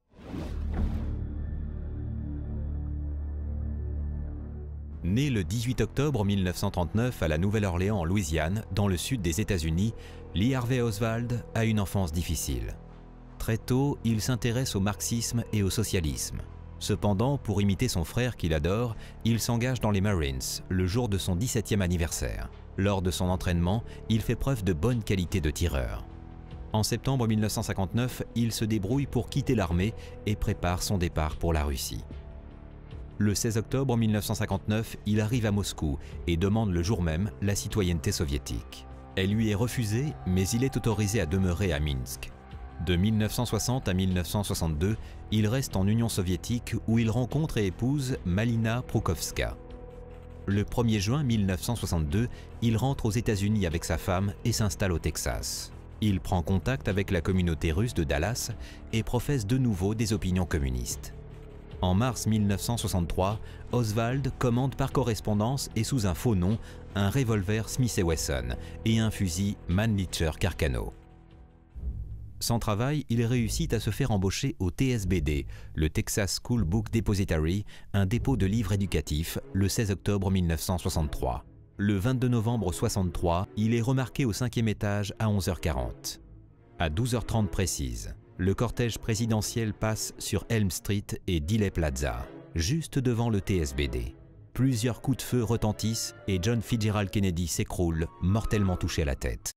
Né le 18 octobre 1939 à la Nouvelle-Orléans en Louisiane, dans le sud des États-Unis, Lee Harvey Oswald a une enfance difficile. Très tôt, il s'intéresse au marxisme et au socialisme. Cependant, pour imiter son frère qu'il adore, il s'engage dans les Marines le jour de son 17e anniversaire. Lors de son entraînement, il fait preuve de bonne qualité de tireur. En septembre 1959, il se débrouille pour quitter l'armée et prépare son départ pour la Russie. Le 16 octobre 1959, il arrive à Moscou et demande le jour même la citoyenneté soviétique. Elle lui est refusée, mais il est autorisé à demeurer à Minsk. De 1960 à 1962, il reste en Union soviétique où il rencontre et épouse Malina Prokhovska. Le 1er juin 1962, il rentre aux États-Unis avec sa femme et s'installe au Texas. Il prend contact avec la communauté russe de Dallas et professe de nouveau des opinions communistes. En mars 1963, Oswald commande par correspondance et sous un faux nom un revolver Smith & Wesson et un fusil Mannlicher Carcano. Sans travail, il réussit à se faire embaucher au TSBD, le Texas School Book Depository, un dépôt de livres éducatifs, le 16 octobre 1963. Le 22 novembre 1963, il est remarqué au 5e étage à 11h40. À 12h30 précise, le cortège présidentiel passe sur Elm Street et Dealey Plaza, juste devant le TSBD. Plusieurs coups de feu retentissent et John Fitzgerald Kennedy s'écroule, mortellement touché à la tête.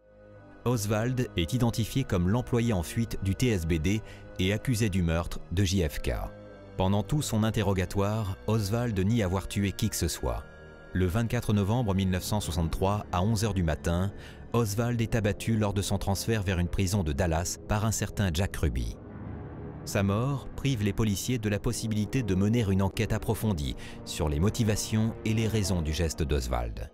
Oswald est identifié comme l'employé en fuite du TSBD et accusé du meurtre de JFK. Pendant tout son interrogatoire, Oswald nie avoir tué qui que ce soit. Le 24 novembre 1963, à 11h du matin, Oswald est abattu lors de son transfert vers une prison de Dallas par un certain Jack Ruby. Sa mort prive les policiers de la possibilité de mener une enquête approfondie sur les motivations et les raisons du geste d'Oswald.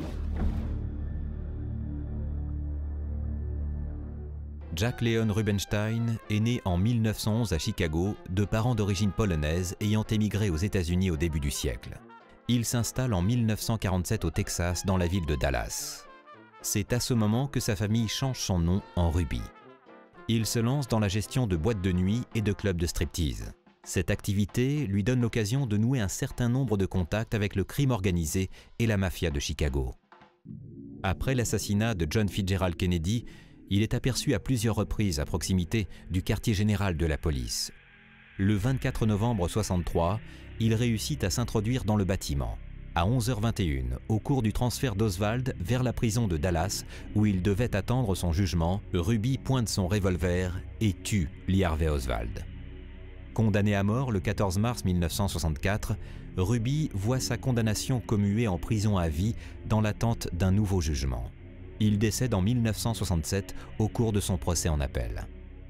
Jack Leon Rubenstein est né en 1911 à Chicago de parents d'origine polonaise ayant émigré aux États-Unis au début du siècle. Il s'installe en 1947 au Texas dans la ville de Dallas. C'est à ce moment que sa famille change son nom en Ruby. Il se lance dans la gestion de boîtes de nuit et de clubs de striptease. Cette activité lui donne l'occasion de nouer un certain nombre de contacts avec le crime organisé et la mafia de Chicago. Après l'assassinat de John Fitzgerald Kennedy, il est aperçu à plusieurs reprises à proximité du quartier général de la police. Le 24 novembre 1963, il réussit à s'introduire dans le bâtiment. À 11h21, au cours du transfert d'Oswald vers la prison de Dallas, où il devait attendre son jugement, Ruby pointe son revolver et tue Lee Harvey Oswald. Condamné à mort le 14 mars 1964, Ruby voit sa condamnation commuée en prison à vie dans l'attente d'un nouveau jugement. Il décède en 1967 au cours de son procès en appel.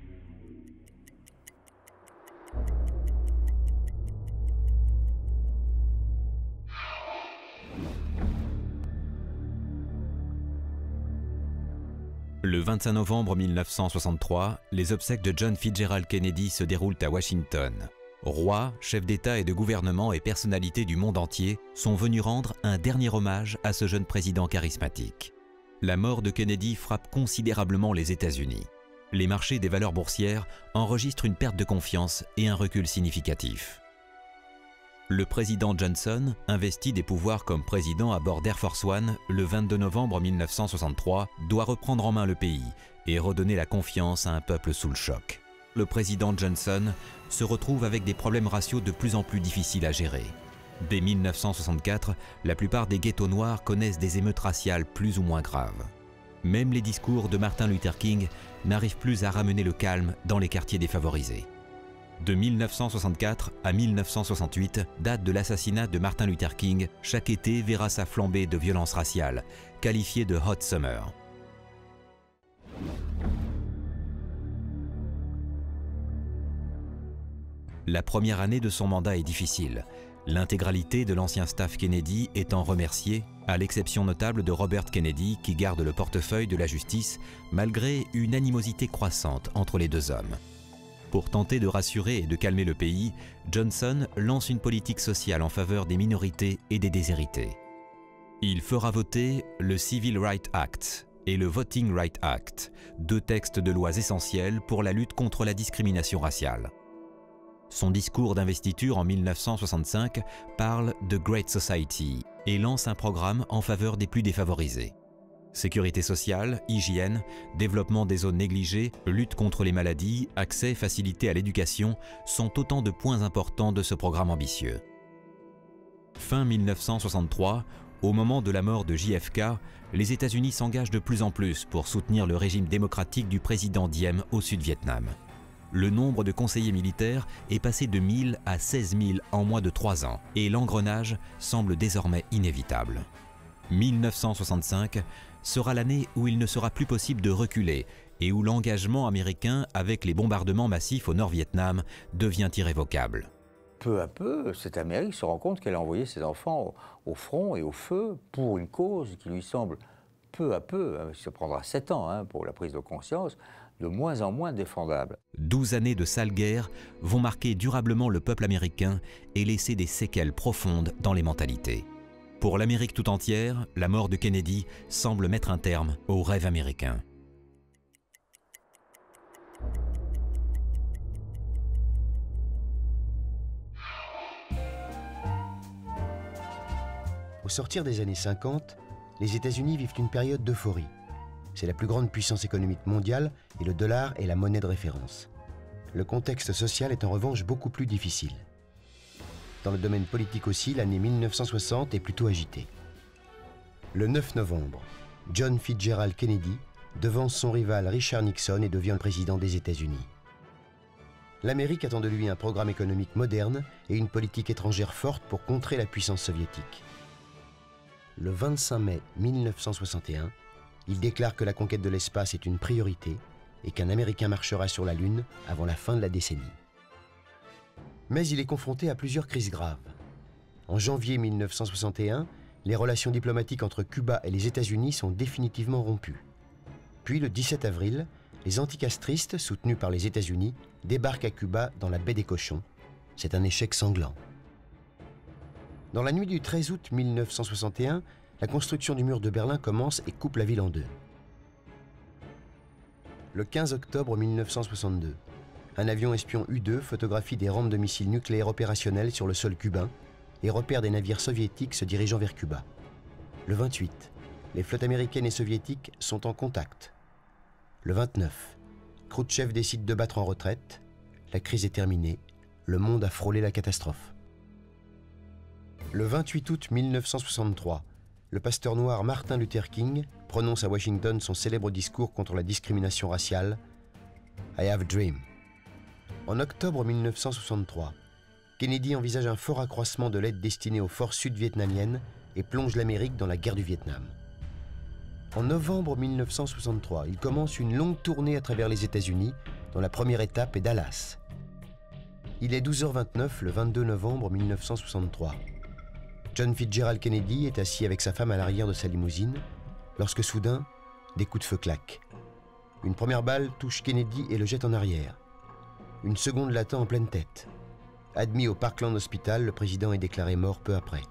Le 25 novembre 1963, les obsèques de John Fitzgerald Kennedy se déroulent à Washington. Rois, chefs d'État et de gouvernement et personnalités du monde entier sont venus rendre un dernier hommage à ce jeune président charismatique. La mort de Kennedy frappe considérablement les États-Unis. Les marchés des valeurs boursières enregistrent une perte de confiance et un recul significatif. Le président Johnson, investi des pouvoirs comme président à bord d'Air Force One le 22 novembre 1963, doit reprendre en main le pays et redonner la confiance à un peuple sous le choc. Le président Johnson se retrouve avec des problèmes raciaux de plus en plus difficiles à gérer. Dès 1964, la plupart des ghettos noirs connaissent des émeutes raciales plus ou moins graves. Même les discours de Martin Luther King n'arrivent plus à ramener le calme dans les quartiers défavorisés. De 1964 à 1968, date de l'assassinat de Martin Luther King, chaque été verra sa flambée de violence raciale, qualifiée de Hot Summer. La première année de son mandat est difficile. L'intégralité de l'ancien staff Kennedy étant remerciée, à l'exception notable de Robert Kennedy qui garde le portefeuille de la justice malgré une animosité croissante entre les deux hommes. Pour tenter de rassurer et de calmer le pays, Johnson lance une politique sociale en faveur des minorités et des déshérités. Il fera voter le Civil Rights Act et le Voting Rights Act, deux textes de lois essentiels pour la lutte contre la discrimination raciale. Son discours d'investiture en 1965 parle de Great Society et lance un programme en faveur des plus défavorisés. Sécurité sociale, hygiène, développement des zones négligées, lutte contre les maladies, accès facilité à l'éducation sont autant de points importants de ce programme ambitieux. Fin 1963, au moment de la mort de JFK, les États-Unis s'engagent de plus en plus pour soutenir le régime démocratique du président Diem au Sud-Vietnam. Le nombre de conseillers militaires est passé de 1000 à 16 000 en moins de 3 ans et l'engrenage semble désormais inévitable. 1965 sera l'année où il ne sera plus possible de reculer et où l'engagement américain avec les bombardements massifs au Nord-Vietnam devient irrévocable. Peu à peu, cette Amérique se rend compte qu'elle a envoyé ses enfants au front et au feu pour une cause qui lui semble peu à peu, ça prendra 7 ans pour la prise de conscience, de moins en moins défendable. 12 années de sale guerre vont marquer durablement le peuple américain et laisser des séquelles profondes dans les mentalités. Pour l'Amérique tout entière, la mort de Kennedy semble mettre un terme au rêve américain. Au sortir des années 50, les États-Unis vivent une période d'euphorie. C'est la plus grande puissance économique mondiale et le dollar est la monnaie de référence. Le contexte social est en revanche beaucoup plus difficile. Dans le domaine politique aussi, l'année 1960 est plutôt agitée. Le 9 novembre, John Fitzgerald Kennedy devance son rival Richard Nixon et devient le président des États-Unis. L'Amérique attend de lui un programme économique moderne et une politique étrangère forte pour contrer la puissance soviétique. Le 25 mai 1961, il déclare que la conquête de l'espace est une priorité et qu'un Américain marchera sur la Lune avant la fin de la décennie. Mais il est confronté à plusieurs crises graves. En janvier 1961, les relations diplomatiques entre Cuba et les États-Unis sont définitivement rompues. Puis le 17 avril, les anticastristes, soutenus par les États-Unis, débarquent à Cuba dans la baie des Cochons. C'est un échec sanglant. Dans la nuit du 13 août 1961, la construction du mur de Berlin commence et coupe la ville en deux. Le 15 octobre 1962, un avion espion U-2 photographie des rampes de missiles nucléaires opérationnels sur le sol cubain et repère des navires soviétiques se dirigeant vers Cuba. Le 28, les flottes américaines et soviétiques sont en contact. Le 29, Khrouchtchev décide de battre en retraite. La crise est terminée. Le monde a frôlé la catastrophe. Le 28 août 1963, le pasteur noir Martin Luther King prononce à Washington son célèbre discours contre la discrimination raciale « I have a dream ». En octobre 1963, Kennedy envisage un fort accroissement de l'aide destinée aux forces sud-vietnamiennes et plonge l'Amérique dans la guerre du Vietnam. En novembre 1963, il commence une longue tournée à travers les États-Unis, dont la première étape est Dallas. Il est 12h29 le 22 novembre 1963. John Fitzgerald Kennedy est assis avec sa femme à l'arrière de sa limousine, lorsque soudain, des coups de feu claquent. Une première balle touche Kennedy et le jette en arrière. Une seconde l'atteint en pleine tête. Admis au Parkland Hospital, le président est déclaré mort peu après.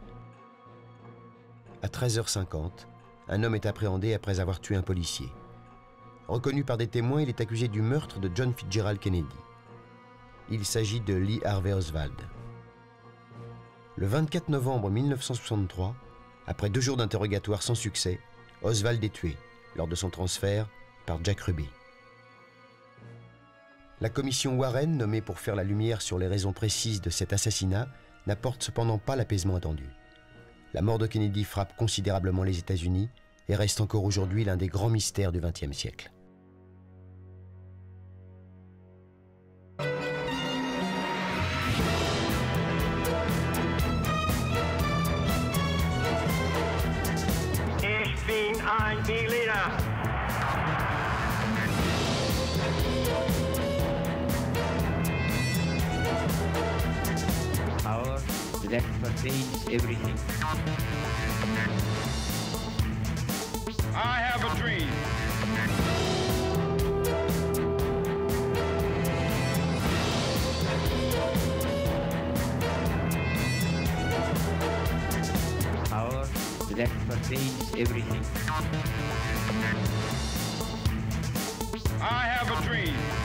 À 13h50, un homme est appréhendé après avoir tué un policier. Reconnu par des témoins, il est accusé du meurtre de John Fitzgerald Kennedy. Il s'agit de Lee Harvey Oswald. Le 24 novembre 1963, après 2 jours d'interrogatoire sans succès, Oswald est tué, lors de son transfert, par Jack Ruby. La commission Warren, nommée pour faire la lumière sur les raisons précises de cet assassinat, n'apporte cependant pas l'apaisement attendu. La mort de Kennedy frappe considérablement les États-Unis et reste encore aujourd'hui l'un des grands mystères du XXe siècle. Ich bin ein Berliner. Power that pertains everything. I have a dream. Power that pertains everything. I have a dream.